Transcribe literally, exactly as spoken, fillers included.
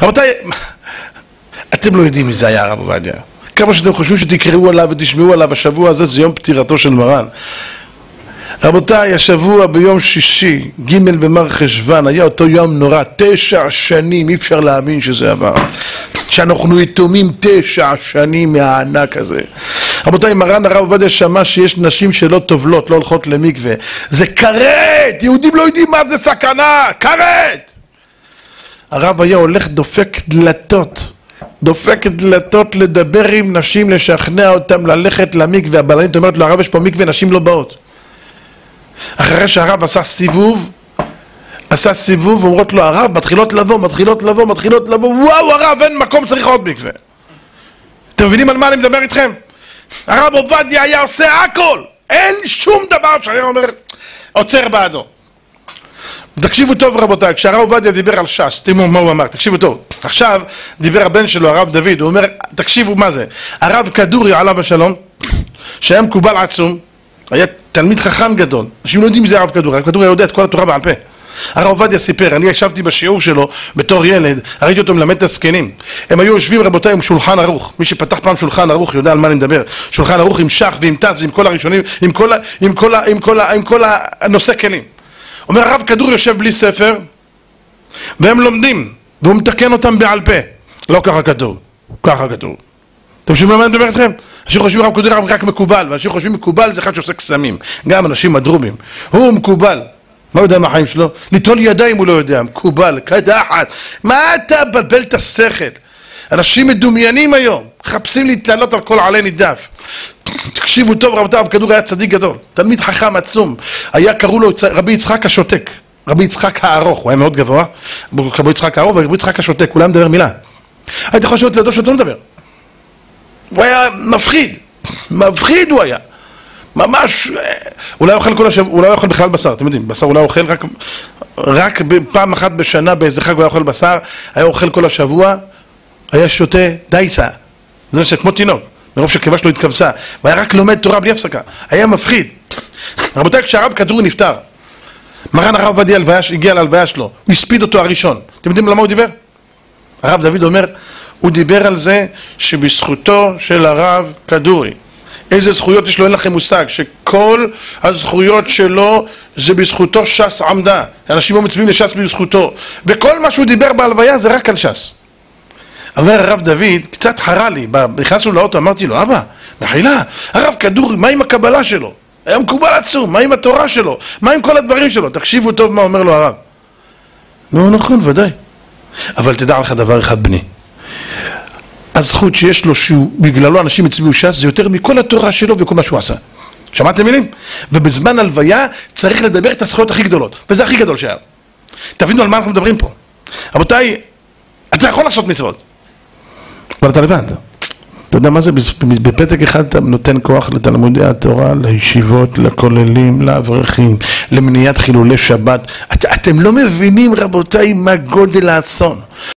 רבותיי, אתם לא יודעים מי זה היה הרב עובדיה. כמה שאתם חושבים שתקראו עליו ותשמעו עליו, השבוע הזה זה יום פטירתו של מרן. רבותיי, השבוע ביום שישי, ג' במר חשוון, היה אותו יום נורא, תשע שנים, אי אפשר להאמין שזה עבר. שאנחנו יתומים תשע שנים מהענק הזה. רבותיי, מרן הרב עובדיה שמע שיש נשים שלא טובלות, לא הולכות למקווה. זה כרת! יהודים לא יודעים מה זה סכנה! כרת! הרב היה הולך דופק דלתות. דופק דלתות לדבר עם נשים, לשכנע אותם ללכת למקווה. הבלנית אומרת לו, הרב יש פה מקווה, נשים לא באות. אחרי שהרב עשה סיבוב, עשה סיבוב, ואומרות לו, הרב, מתחילות לבוא, מתחילות לבוא, מתחילות לבוא, וואו, הרב, אין מקום, צריך עוד מקווה. אתם מבינים על מה אני מדבר איתכם? הרב עובדיה היה עושה הכל, אין שום דבר שאני אומר, עוצר בעדו. תקשיבו טוב רבותיי, כשהרב עובדיה דיבר על ש"ס, תראו מה הוא אמר, תקשיבו טוב. עכשיו דיבר הבן שלו, הרב דוד, הוא אומר, תקשיבו מה זה, הרב כדורי עליו השלום, שהיה מקובל עצום, היה תלמיד חכם גדול, אנשים לא יודעים מי זה הרב כדורי, הרב כדורי יודע את כל התורה בעל פה. הרב עובדיה סיפר, אני ישבתי בשיעור שלו בתור ילד, ראיתי אותו מלמד את הזקנים. הם היו יושבים רבותיי עם שולחן ערוך, מי שפתח פעם שולחן ערוך יודע על מה אני מדבר, שולחן ערוך עם שח ועם טס ועם כל הראשונים, עם כל, עם כל, עם כל, עם כל הנושא כלים. אומר הרב כדורי יושב בלי ספר, והם לומדים, והוא מתקן אותם בעל פה. לא ככה כתוב, ככה כתוב. אתם חושבים מה אני מדבר איתכם? אנשים חושבים הרב כדורי רק מקובל, ואנשים חושבים מקובל זה אחד שעושה קסמים, גם אנשים מדרובים. הוא מקובל. מה יודע מה החיים שלו? ליטול ידיים הוא לא יודע, מקובל, קדחת. מה אתה בלבל את השכל? אנשים מדומיינים היום, חפשים להתעלות על כל עלי נידף. תקשיבו טוב רבותיי, הרב כדורי היה צדיק גדול, תלמיד חכם עצום. היה, קראו לו רבי יצחק השותק, רבי יצחק הארוך, הוא היה מאוד גבוה, רבי יצחק הארוך ורבי יצחק השותק, הוא לא מדבר מילה. הייתי חושב להיות לידו שאתה לא מדבר. הוא היה מפחיד, מפחיד הוא היה. ממש, אולי אוכל כל השבוע, אולי אוכל בכלל בשר, אתם יודעים, בשר אולי אוכל רק, רק פעם אחת בשנה באיזה חג הוא היה אוכל בשר, היה אוכל כל השבוע, היה שותה דייסה, זה נושא כמו תינוק, מרוב שהקיבה שלו התכבסה, והיה רק לומד תורה בלי הפסקה, היה מפחיד. רבותיי, כשהרב כדורי נפטר, מרן הרב עובדיה הגיע להלוויה שלו, הוא הספיד אותו הראשון, אתם יודעים למה הוא דיבר? הרב דוד אומר, הוא דיבר על זה שבזכותו של הרב כדורי, איזה זכויות יש לו, אין לכם מושג, שכל הזכויות שלו זה בזכותו ש"ס עמדה, אנשים לא מצביעים לש"ס בזכותו, וכל מה שהוא דיבר בהלוויה זה רק על ש"ס. אומר הרב דוד, קצת חרה לי, נכנסנו לאוטו, אמרתי לו, אבא, מחילה, הרב כדורי, מה עם הקבלה שלו? היה מקובל עצום, מה עם התורה שלו? מה עם כל הדברים שלו? תקשיבו טוב מה אומר לו הרב. לא נכון, ודאי. אבל תדע לך דבר אחד בני, הזכות שיש לו שבגללו אנשים הצביעו ש"ס זה יותר מכל התורה שלו וכל מה שהוא עשה. שמעתם מילים? ובזמן הלוויה צריך לדבר את הזכויות הכי גדולות, וזה הכי גדול שהיה. תבינו על מה אנחנו מדברים פה. רבותיי, אתה יכול לעשות מצוות, אבל אתה לבד. אתה יודע מה זה? בפתק אחד אתה נותן כוח לתלמודי התורה, לישיבות, לכוללים, לאברכים, למניעת חילולי שבת. את, אתם לא מבינים רבותיי מה גודל האסון.